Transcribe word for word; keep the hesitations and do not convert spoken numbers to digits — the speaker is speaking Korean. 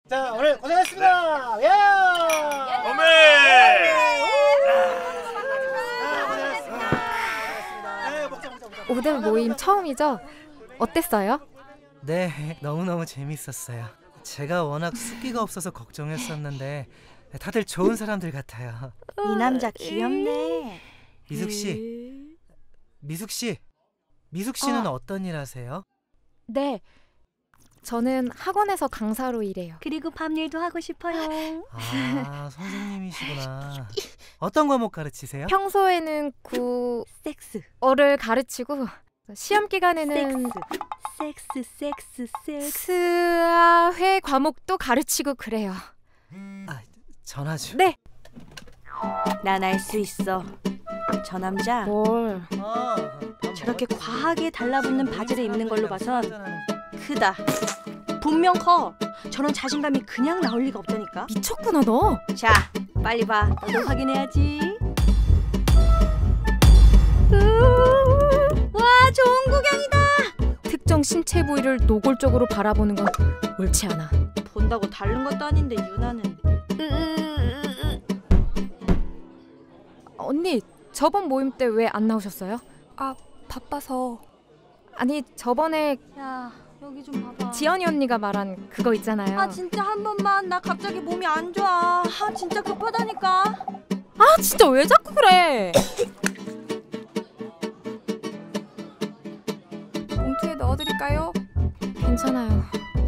자, 오늘 고생하셨습니다. 네. 예! 어메! 오늘 모임 처음이죠? 어땠어요? 네, 너무너무 재밌었어요. 제가 워낙 숫기가 없어서 걱정했었는데 다들 좋은 사람들 같아요. 이 남자 귀엽네. 미숙 씨, 미숙 씨, 미숙 씨는 어. 어떤 일 하세요? 네, 저는 학원에서 강사로 일해요. 그리고 밤일도 하고 싶어요. 아, 선생님이시구나. 어떤 과목 가르치세요? 평소에는 섹스. 국어를 가르치고 시험 기간에는 섹스, 섹스, 섹스. 스아회 과목도 가르치고 그래요. 아, 전화주. 네. 난 알 수 있어. 저 남자 뭘? 아, 저렇게 과하게 달라붙는 바지를 입는 걸로 봐선 크다. 분명 커. 저런 자신감이 그냥 나올 리가 없다니까. 미쳤구나 너. 자, 빨리 봐. 너도 확인해야지. 와, 좋은 구경이다. 특정 신체 부위를 노골적으로 바라보는 건 옳지 않아. 본다고 다른 것도 아닌데 유나는. 언니, 저번 모임 때 왜 안 나오셨어요? 아, 바빠서. 아니, 저번에 야, 여기 좀 봐봐. 지연이 언니가 말한 그거 있잖아요. 아, 진짜 한 번만. 나 갑자기 몸이 안 좋아. 아, 진짜 급하다니까. 아, 진짜 왜 자꾸 그래? 봉투에 넣어드릴까요? 괜찮아요.